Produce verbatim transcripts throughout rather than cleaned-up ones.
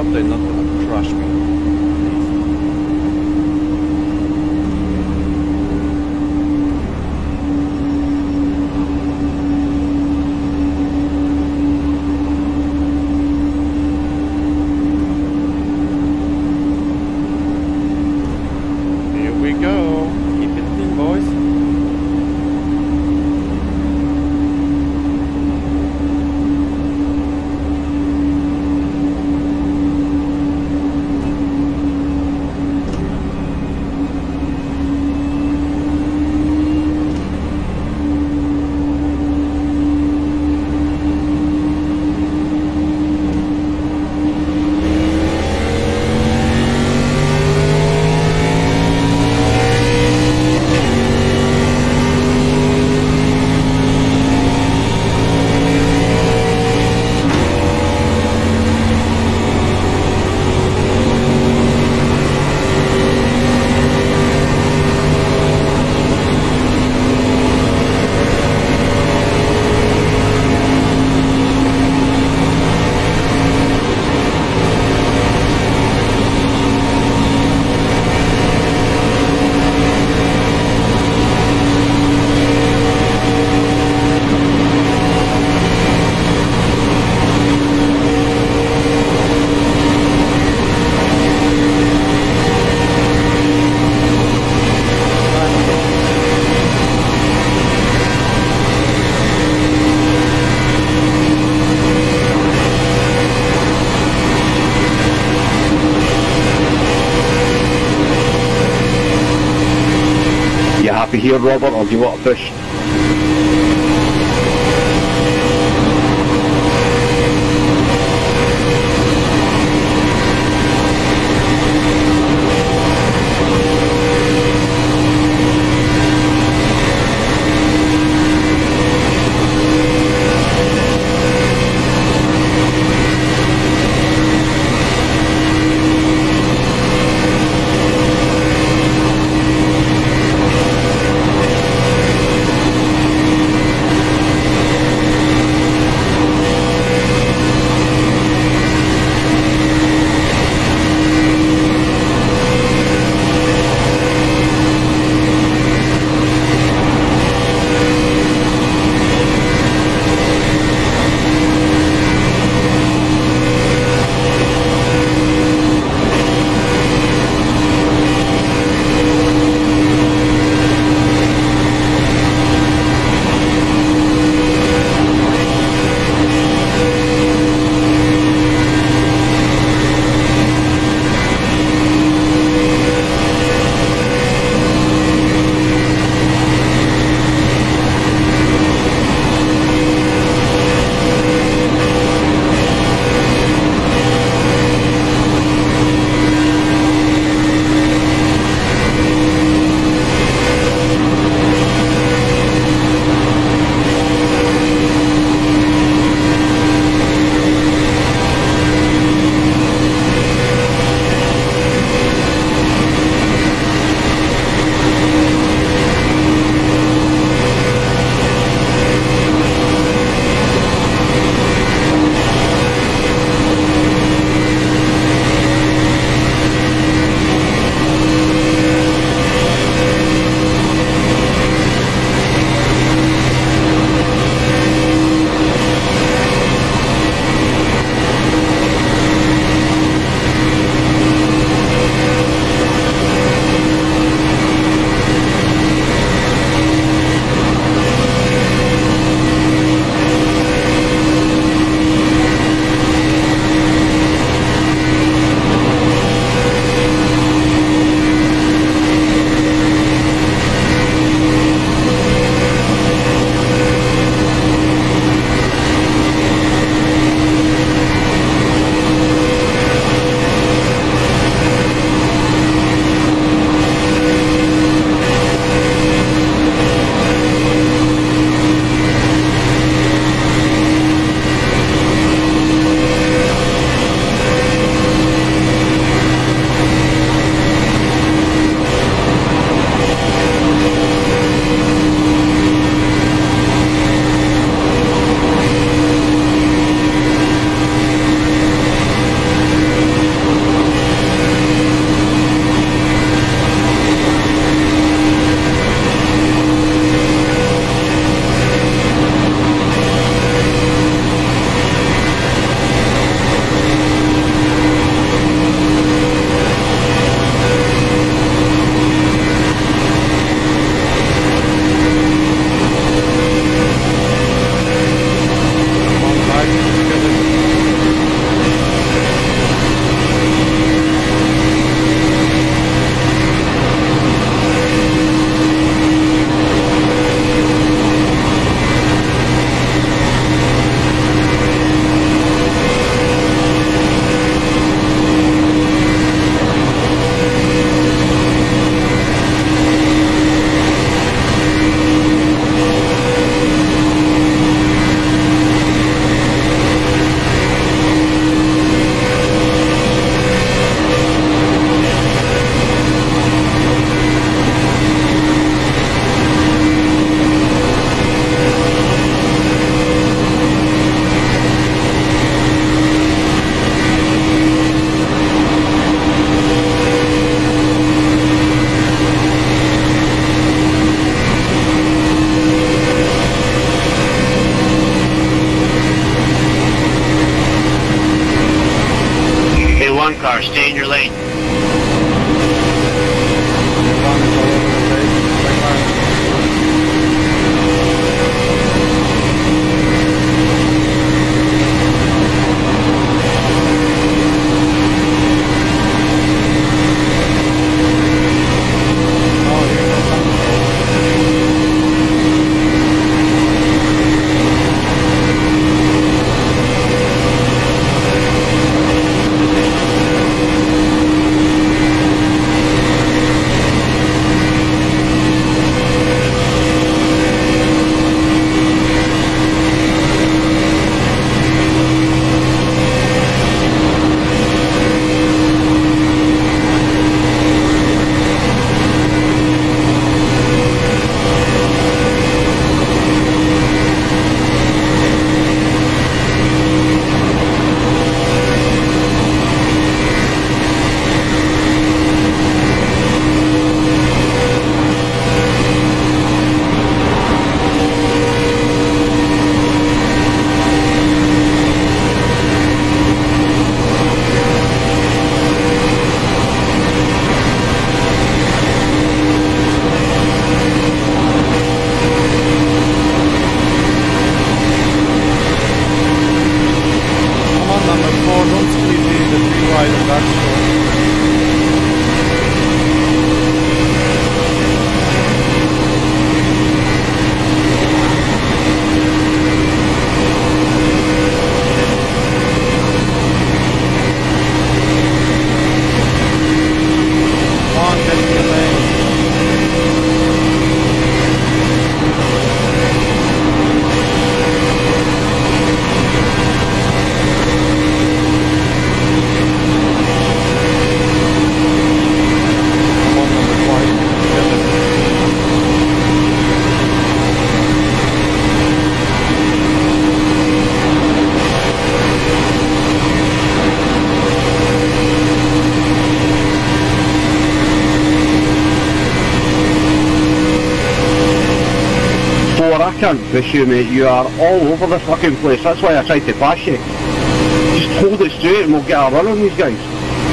they're not gonna crush me. Happy here, Robert, or do you want to push? one car, stay in your lane. I can't push you, mate. You are all over the fucking place. That's why I tried to pass you. Just hold it straight and we'll get a run on these guys.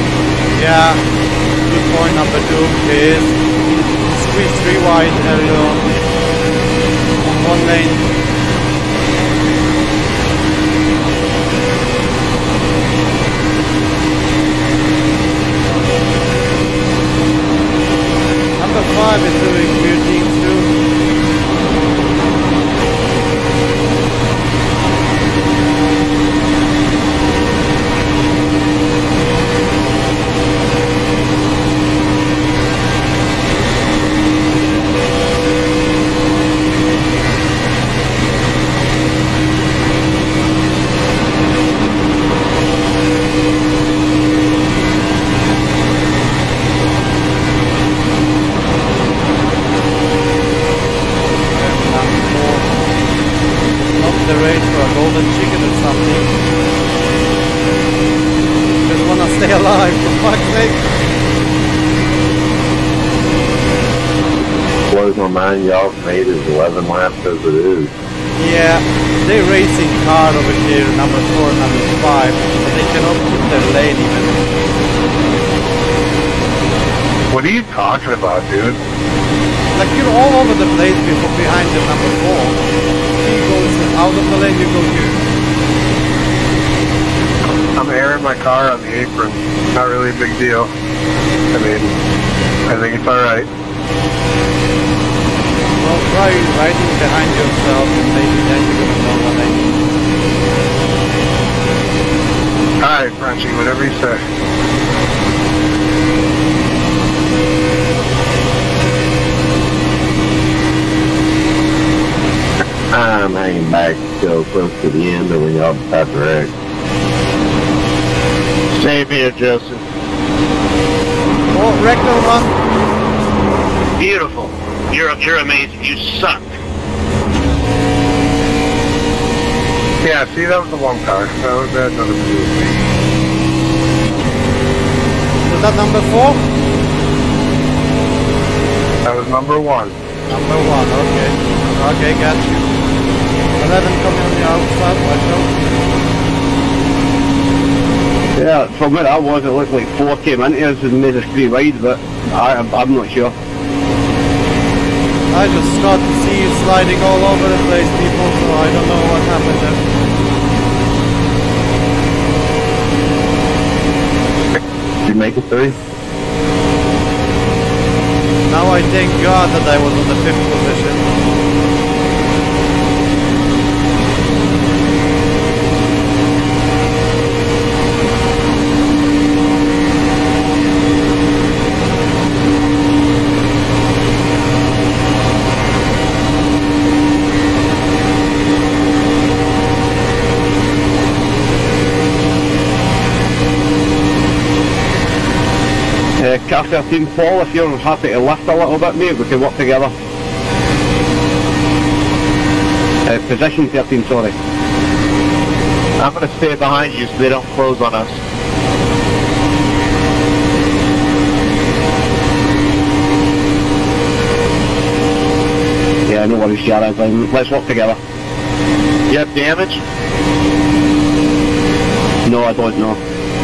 Yeah. Good point number two is squeeze three wide early on. On one lane. Number five is doing weird things too. Stay alive, for fuck's sake. Blows my mind, y'all made is eleven laps as it is. Yeah, they're racing car over here, number four, number five, but they cannot keep their lane even. What are you talking about, dude? Like you're all over the place before behind the number four. He goes out of the lane, you go here. I'm airing my car on the apron. Not really a big deal. I mean, I think it's alright. Well, try riding behind yourself and maybe then you're going to know what I mean. Alright, Frenchy, whatever you say. I'm hanging back so close to the end of when y'all about to wreck. Same here, Joseph. Oh, rectal one. Beautiful. You're you're amazing. You suck. Yeah, see, that was the one car. That was that another blue. Was that number four? That was number one. Number one, okay. Okay, got you. eleven coming on the outside, watch out. Yeah, from where I was, it looked like four came into us and made us three wide, but I, I'm not sure. I just got to see you sliding all over the place, people, so I don't know what happened there. Did you make it through? Now I thank God that I was on the fifth position. Uh, car thirteen, Paul, if you're happy to lift a little bit, mate, we can work together. Uh, position thirteen, sorry. I'm going to stay behind you so they don't close on us. Yeah, no worries, Jared. Let's work together. You have damage? No, I don't know.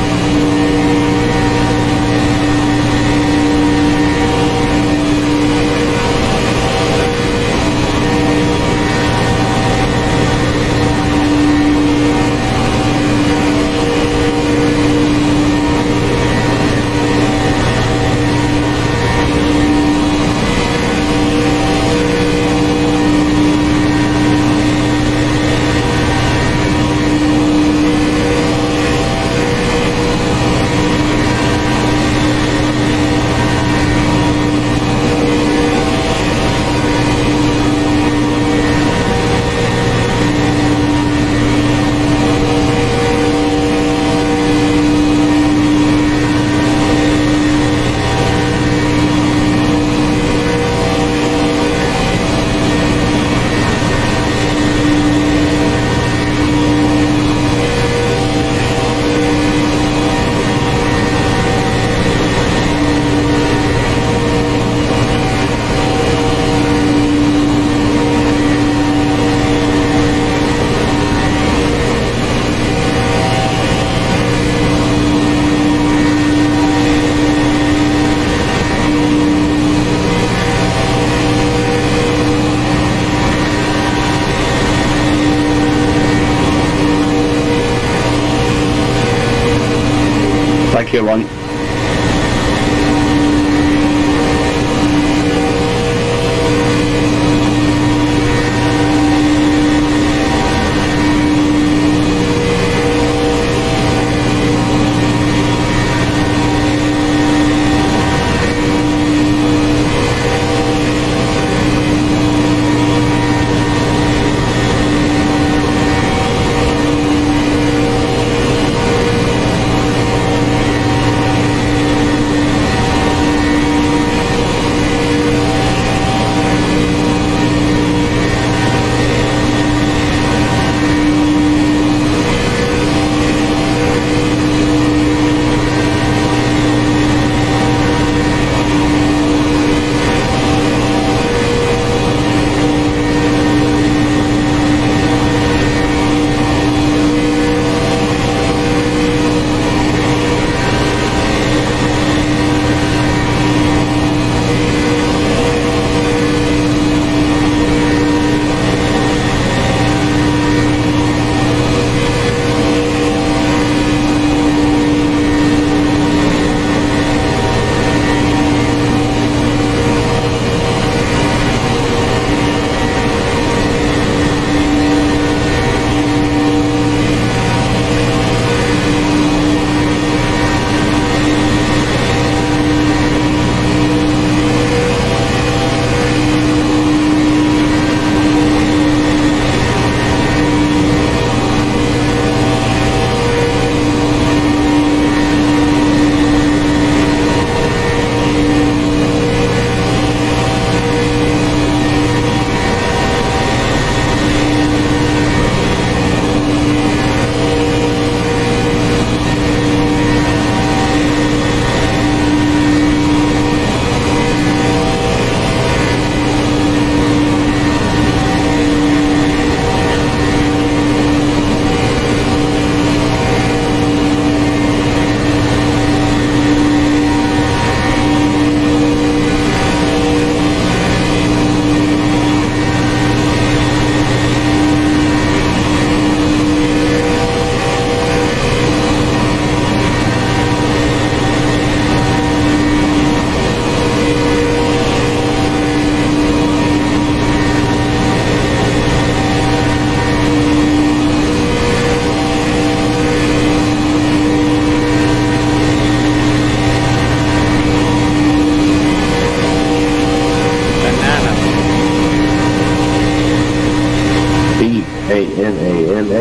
Thank you, Ron.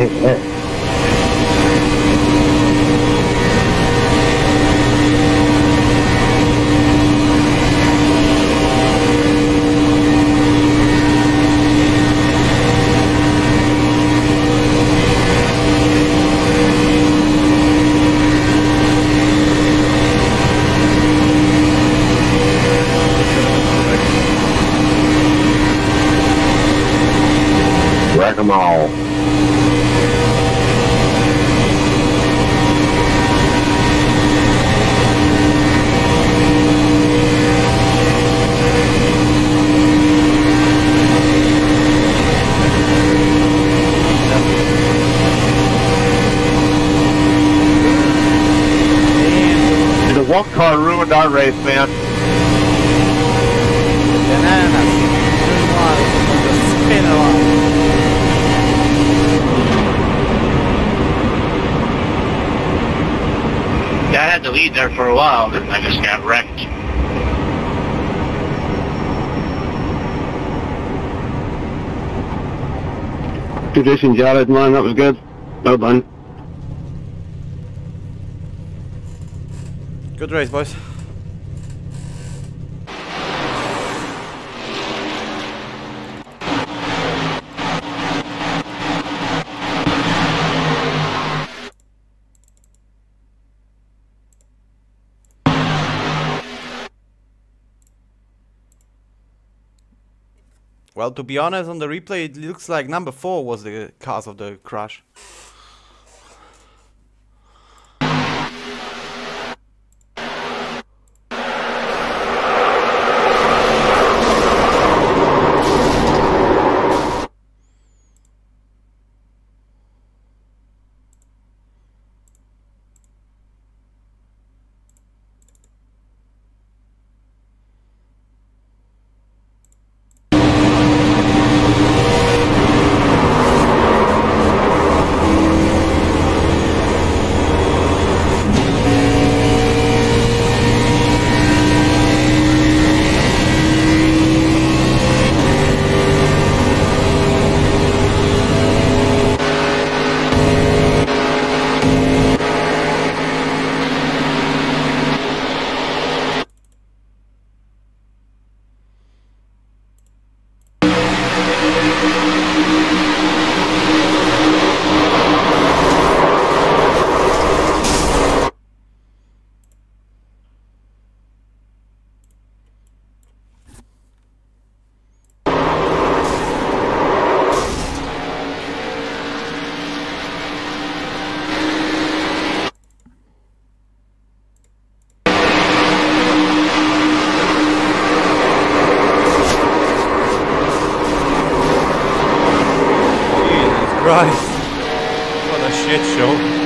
Wreck 'em all. The walk car ruined our race, man. Bananas. Doing wild on the spinner line. Yeah, I had the lead there for a while, then I just got wrecked. Good racing, Jared, man. That was good. Well done. Good race, boys. Well, to be honest, on the replay, it looks like number four was the cause of the crash. Christ. What a shit show.